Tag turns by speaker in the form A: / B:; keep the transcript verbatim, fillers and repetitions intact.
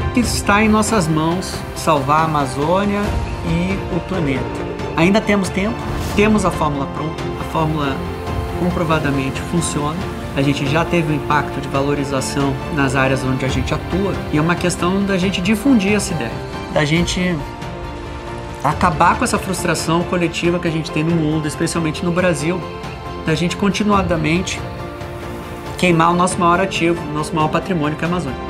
A: que está em nossas mãos salvar a Amazônia e o planeta. Ainda temos tempo, temos a fórmula pronta, a fórmula comprovadamente funciona. A gente já teve um impacto de valorização nas áreas onde a gente atua e é uma questão da gente difundir essa ideia, da gente acabar com essa frustração coletiva que a gente tem no mundo, especialmente no Brasil, da gente continuadamente queimar o nosso maior ativo, o nosso maior patrimônio, que é a Amazônia.